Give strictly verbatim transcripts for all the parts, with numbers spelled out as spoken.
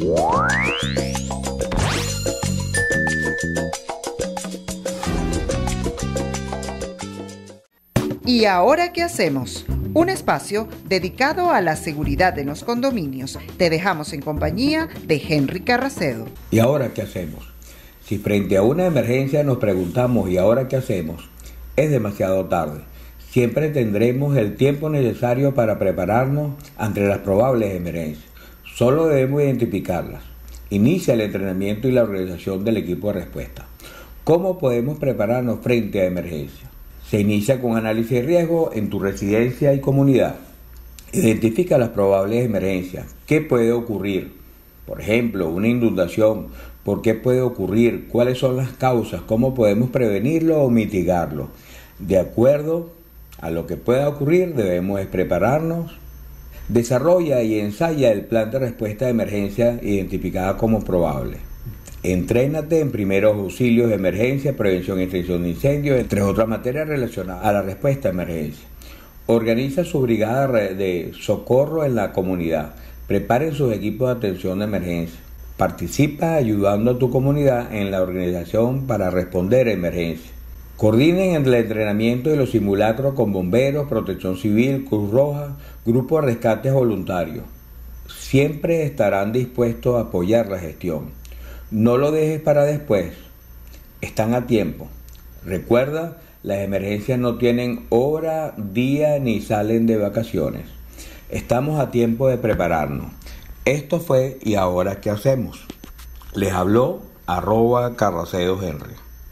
¿Y ahora qué hacemos? Un espacio dedicado a la seguridad en los condominios. Te dejamos en compañía de Henry Carracedo. ¿Y ahora qué hacemos? Si frente a una emergencia nos preguntamos ¿y ahora qué hacemos?, es demasiado tarde. Siempre tendremos el tiempo necesario para prepararnos ante las probables emergencias. Solo debemos identificarlas. Inicia el entrenamiento y la organización del equipo de respuesta. ¿Cómo podemos prepararnos frente a emergencias? Se inicia con análisis de riesgo en tu residencia y comunidad. Identifica las probables emergencias. ¿Qué puede ocurrir? Por ejemplo, una inundación. ¿Por qué puede ocurrir? ¿Cuáles son las causas? ¿Cómo podemos prevenirlo o mitigarlo? De acuerdo a lo que pueda ocurrir, debemos prepararnos. Desarrolla y ensaya el plan de respuesta de emergencia identificada como probable. Entrénate en primeros auxilios de emergencia, prevención y extinción de incendios, entre otras materias relacionadas a la respuesta a emergencia. Organiza su brigada de socorro en la comunidad. Preparen sus equipos de atención de emergencia. Participa ayudando a tu comunidad en la organización para responder a emergencias. Coordinen el entrenamiento de los simulacros con bomberos, protección civil, Cruz Roja, grupos de rescates voluntarios. Siempre estarán dispuestos a apoyar la gestión. No lo dejes para después. Están a tiempo. Recuerda, las emergencias no tienen hora, día ni salen de vacaciones. Estamos a tiempo de prepararnos. Esto fue ¿y ahora qué hacemos? Les habló arroba Carracedo Henry.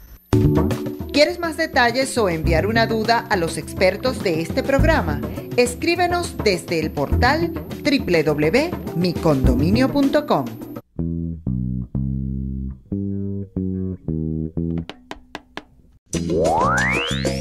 ¿Quieres más detalles o enviar una duda a los expertos de este programa? Escríbenos desde el portal doble u doble u doble u punto mi condominio punto com. What?